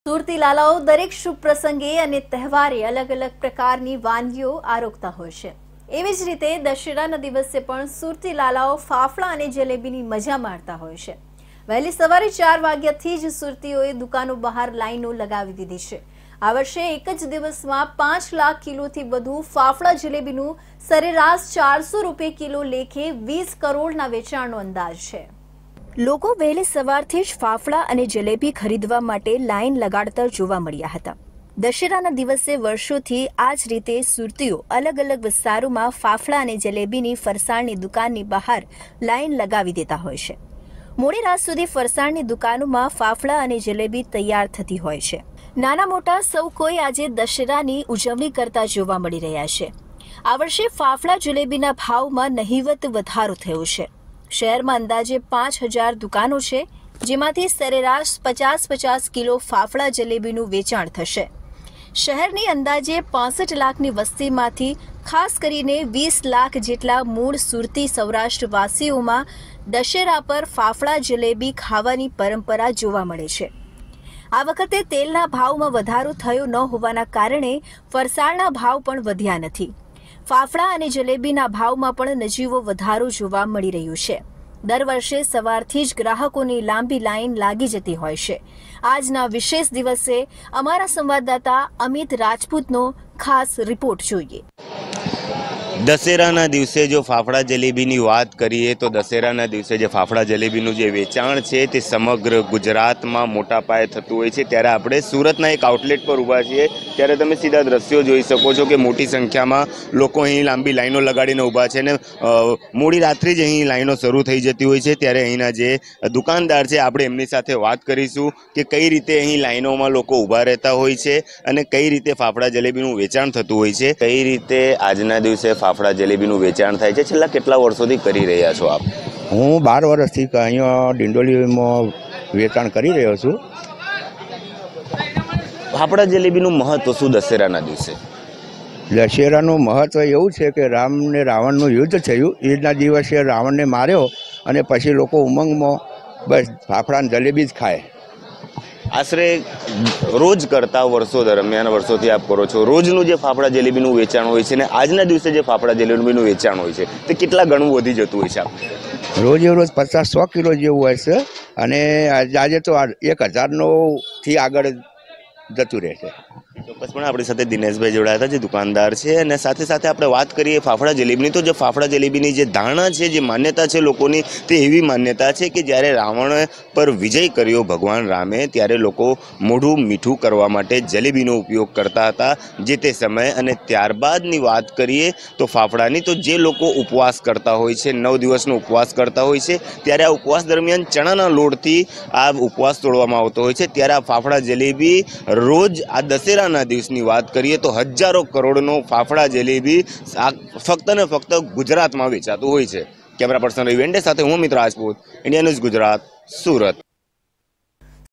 સુરતી લાલાઓ દરેક શુભ પ્રસંગે અને તહેવારે અલગ અલગ પ્રકારની વાનગીઓ આરોગતા હોય છે। એવી જ રીતે દશેરાના દિવસે પણ સુરતી લાલાઓ ફાફડા અને જલેબીની મજા માણતા હોય છે। વહેલી સવારે 4 વાગ્યાથી જ સુરતીઓએ દુકાનો બહાર લાઈનો લગાવી દીધી છે। આ વર્ષે એક જ દિવસમાં 5 લાખ કિલોથી વધુ ફાફડા જલેબીનું સરેરાશ 400 રૂપિયા કિલો લેખે 20 કરોડના વેચાણનો અંદાજ છે। લોકો વહેલી સવારથી જ ફાફડા અને જલેબી ખરીદવા માટે લાઈન લગાડતા જોવા મળ્યા હતા। દશેરાના દિવસે વર્ષોથી આ જ રીતે સુરતીઓ અલગ અલગ વિસ્તારોમાં ફાફડા અને જલેબીની ફરસાણની દુકાનની બહાર લાઈન લગાવી દેતા હોય છે। મોડી રાત સુધી ફરસાણની દુકાનોમાં ફાફડા અને જલેબી તૈયાર થતી હોય છે। નાના મોટા સૌ કોઈ આજે દશેરાની ઉજવણી કરતા જોવા મળી રહ્યા છે। આ વર્ષે ફાફડા જલેબીના ભાવમાં નહિવત વધારો થયો છે। શહેરમાં અંદાજે 5000 દુકાનો છે, જેમાંથી સરેરાશ 50-50 કિલો ફાફડા જલેબીનું વેચાણ થશે। શહેરની અંદાજે 65 લાખની વસ્તીમાંથી ખાસ કરીને 20 લાખ જેટલા મૂળ સુરતી સૌરાષ્ટ્રવાસીઓમાં દશેરા પર ફાફડા જલેબી ખાવાની પરંપરા જોવા મળે છે। આ વખતે તેલના ભાવમાં વધારો થયો ન હોવાના કારણે ફરસાણના ભાવ પણ વધ્યા નથી। ફાફડા અને જલેબીના ભાવમાં પણ નજીવો વધારો જોવા મળી રહ્યો છે। દર વર્ષે સવારથી જ ગ્રાહકોની લાંબી લાઈન લાગી જતી હોય છે। આજના વિશેષ દિવસે અમારા સંવાદદાતા અમિત રાજપૂતનો ખાસ રિપોર્ટ જોઈએ। દશેરાના દિવસે જો ફાફડા જલેબીની વાત કરીએ તો દશેરાના દિવસે જે ફાફડા જલેબીનું જે વેચાણ છે તે સમગ્ર ગુજરાતમાં મોટા પાયે થતું હોય છે। ત્યારે આપણે સુરતના એક આઉટલેટ પર ઊભા છીએ। ત્યારે તમે સીધા દ્રશ્યો જોઈ શકો છો કે મોટી સંખ્યામાં લોકો અહીં લાંબી લાઈનો લગાડીને ઊભા છે ને મોડી રાત્રે જ અહીં લાઈનો શરૂ થઈ જતી હોય છે। ત્યારે અહીંના જે દુકાનદાર છે આપણે એમની સાથે વાત કરીશું કે કઈ રીતે અહીં લાઈનોમાં લોકો ઊભા રહેતા હોય છે અને કઈ રીતે ફાફડા જલેબીનું વેચાણ થતું હોય છે। કઈ રીતે આજના દિવસે ફાફડા જલેબીનું વેચાણ થાય છે, છેલ્લા કેટલા વર્ષોથી કરી રહ્યા છો આપ? હું 12 વર્ષથી અહીંયા ડિંડોલીમાં વેચાણ કરી રહ્યો છું। ફાફડા જલેબીનું મહત્વ શું દશેરાના દિવસે? દશેરાનું મહત્વ એવું છે કે રામ ને રાવણનું યુદ્ધ થયું, ઈદના દિવસે રાવણને માર્યો અને પછી લોકો ઉમંગમાં બસ ફાફડા અને જલેબી જ ખાય। આશરે રોજ કરતા વર્ષો દરમિયાન વર્ષોથી આપ કરો છો, રોજનું જે ફાફડા જલેબીનું વેચાણ હોય છે ને આજના દિવસે જે ફાફડા જલેબીનું વેચાણ હોય છે તે કેટલા ગણું વધી જતું હોય છે આપ? રોજ 50-100 કિલો જેવું હોય છે અને આજે તો 1000થી આગળ જતું રહેશે। ચોક્કસપણે આપણી સાથે દિનેશભાઈ જોડાયા હતા, જે દુકાનદાર છે, અને સાથે સાથે આપણે વાત કરીએ ફાફડા જલેબીની તો જે ફાફડા જલેબીની જે ધારણા છે, જે માન્યતા છે લોકોની, તે એવી માન્યતા છે કે જ્યારે રાવણ પર વિજય કર્યો ભગવાન રામે ત્યારે લોકો મોઢું મીઠું કરવા માટે જલેબીનો ઉપયોગ કરતા હતા જે તે સમયે। અને ત્યારબાદની વાત કરીએ તો ફાફડાની, તો જે લોકો ઉપવાસ કરતા હોય છે, 9 દિવસનો ઉપવાસ કરતા હોય છે, ત્યારે આ ઉપવાસ દરમિયાન ચણાના લોટથી આ ઉપવાસ તોડવામાં આવતો હોય છે। ત્યારે આ ફાફડા જલેબી રોજ આ દશેરાના દિવસની વાત કરીએ તો હજારો કરોડનો ફાફડા જલેબી ફક્ત ને ફક્ત ગુજરાતમાં વેચાતું હોય છે। કેમેરા પર્સન રવિ વેંડે સાથે હું અમિત રાજપૂત, ઇન્ડિયા ન્યૂઝ ગુજરાત, સુરત।